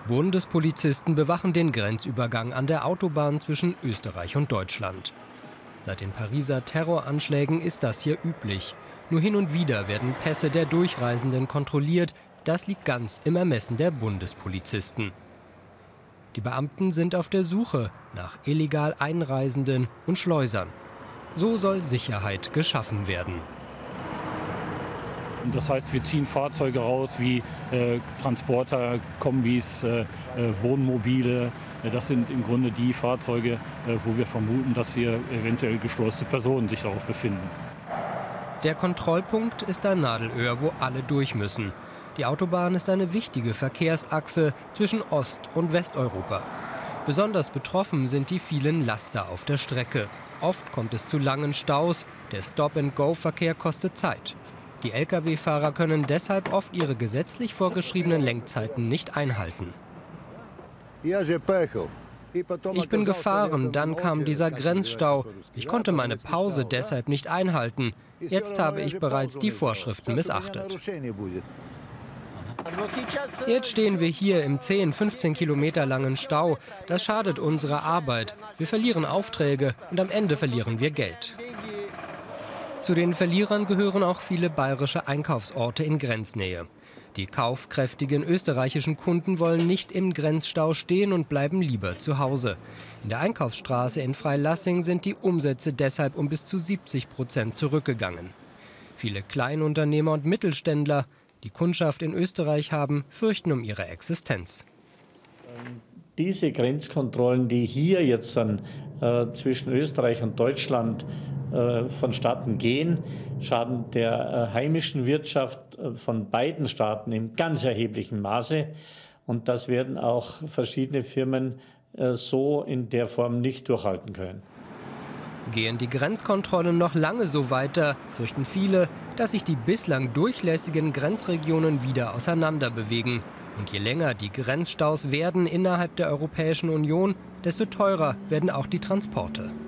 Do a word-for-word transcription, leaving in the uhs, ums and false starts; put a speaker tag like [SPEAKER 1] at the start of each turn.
[SPEAKER 1] Bundespolizisten bewachen den Grenzübergang an der Autobahn zwischen Österreich und Deutschland. Seit den Pariser Terroranschlägen ist das hier üblich. Nur hin und wieder werden Pässe der Durchreisenden kontrolliert. Das liegt ganz im Ermessen der Bundespolizisten. Die Beamten sind auf der Suche nach illegal Einreisenden und Schleusern. So soll Sicherheit geschaffen werden.
[SPEAKER 2] Das heißt, wir ziehen Fahrzeuge raus wie äh, Transporter, Kombis, äh, äh, Wohnmobile. Das sind im Grunde die Fahrzeuge, äh, wo wir vermuten, dass hier eventuell geschleuste Personen sich darauf befinden.
[SPEAKER 1] Der Kontrollpunkt ist ein Nadelöhr, wo alle durch müssen. Die Autobahn ist eine wichtige Verkehrsachse zwischen Ost- und Westeuropa. Besonders betroffen sind die vielen Laster auf der Strecke. Oft kommt es zu langen Staus. Der Stop-and-Go-Verkehr kostet Zeit. Die L K W-Fahrer können deshalb oft ihre gesetzlich vorgeschriebenen Lenkzeiten nicht einhalten. Ich bin gefahren, dann kam dieser Grenzstau. Ich konnte meine Pause deshalb nicht einhalten. Jetzt habe ich bereits die Vorschriften missachtet. Jetzt stehen wir hier im zehn, fünfzehn Kilometer langen Stau. Das schadet unserer Arbeit. Wir verlieren Aufträge und am Ende verlieren wir Geld. Zu den Verlierern gehören auch viele bayerische Einkaufsorte in Grenznähe. Die kaufkräftigen österreichischen Kunden wollen nicht im Grenzstau stehen und bleiben lieber zu Hause. In der Einkaufsstraße in Freilassing sind die Umsätze deshalb um bis zu siebzig Prozent zurückgegangen. Viele Kleinunternehmer und Mittelständler, die Kundschaft in Österreich haben, fürchten um ihre Existenz.
[SPEAKER 3] Diese Grenzkontrollen, die hier jetzt dann äh, zwischen Österreich und Deutschland äh, vonstatten gehen, schaden der äh, heimischen Wirtschaft äh, von beiden Staaten in ganz erheblichem Maße. Und das werden auch verschiedene Firmen äh, so in der Form nicht durchhalten können.
[SPEAKER 1] Gehen die Grenzkontrollen noch lange so weiter, fürchten viele, dass sich die bislang durchlässigen Grenzregionen wieder auseinanderbewegen. Und je länger die Grenzstaus werden innerhalb der Europäischen Union, desto teurer werden auch die Transporte.